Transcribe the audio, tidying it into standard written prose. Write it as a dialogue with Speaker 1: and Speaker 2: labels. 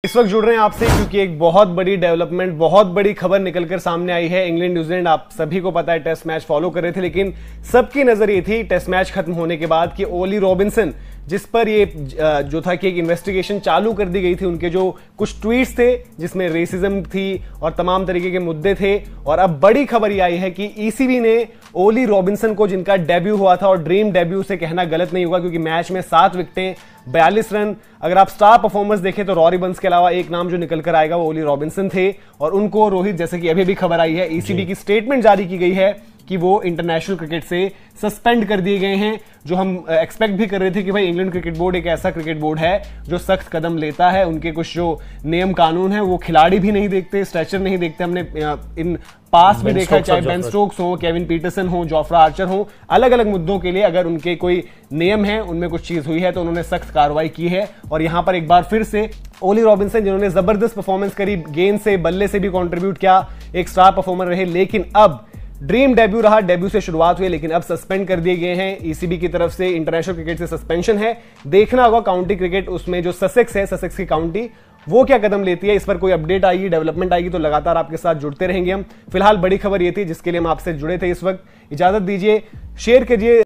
Speaker 1: इस वक्त जुड़ रहे हैं आपसे क्योंकि एक बहुत बड़ी डेवलपमेंट, बहुत बड़ी खबर निकलकर सामने आई है। इंग्लैंड न्यूजीलैंड, आप सभी को पता है, टेस्ट मैच फॉलो कर रहे थे, लेकिन सबकी नजर ये थी टेस्ट मैच खत्म होने के बाद कि ओली रॉबिन्सन, जिस पर ये जो था कि एक इन्वेस्टिगेशन चालू कर दी गई थी, उनके जो कुछ ट्वीट्स थे जिसमें रेसिज्म थी और तमाम तरीके के मुद्दे थे। और अब बड़ी खबर ये आई है कि ईसीबी ने ओली रॉबिन्सन को, जिनका डेब्यू हुआ था, और ड्रीम डेब्यू से कहना गलत नहीं होगा क्योंकि मैच में 7 विकेटें, 42 रन, अगर आप स्टार परफॉर्मर्स देखें तो रॉरी बंस के अलावा एक नाम जो निकल कर आएगा वो ओली रॉबिन्सन थे। और उनको रोहित, जैसे कि अभी भी खबर आई है, ईसीबी की स्टेटमेंट जारी की गई है कि वो इंटरनेशनल क्रिकेट से सस्पेंड कर दिए गए हैं। जो हम एक्सपेक्ट भी कर रहे थे कि भाई इंग्लैंड क्रिकेट बोर्ड एक ऐसा क्रिकेट बोर्ड है जो सख्त कदम लेता है, उनके कुछ जो नियम कानून है वो खिलाड़ी भी नहीं देखते, स्ट्रेचर नहीं देखते। हमने इन पास भी देखा, चाहे बेन स्टोक्स हो, केविन पीटरसन हो, जोफ्रा आर्चर हो, अलग अलग मुद्दों के लिए अगर उनके कोई नियम है, उनमें कुछ चीज हुई है तो उन्होंने सख्त कार्रवाई की है। और यहां पर एक बार फिर से ओली रॉबिन्सन, जिन्होंने जबरदस्त परफॉर्मेंस करी, गेंद से, बल्ले से भी कंट्रीब्यूट किया, एक स्टार परफॉर्मर रहे, लेकिन अब ड्रीम डेब्यू रहा, डेब्यू से शुरुआत हुई, लेकिन अब सस्पेंड कर दिए गए हैं। ईसीबी की तरफ से इंटरनेशनल क्रिकेट से सस्पेंशन है। देखना होगा काउंटी क्रिकेट, उसमें जो ससेक्स है, ससेक्स की काउंटी, वो क्या कदम लेती है। इस पर कोई अपडेट आएगी, डेवलपमेंट आएगी तो लगातार आपके साथ जुड़ते रहेंगे हम। फिलहाल बड़ी खबर ये थी जिसके लिए हम आपसे जुड़े थे। इस वक्त इजाजत दीजिए, शेयर कीजिए।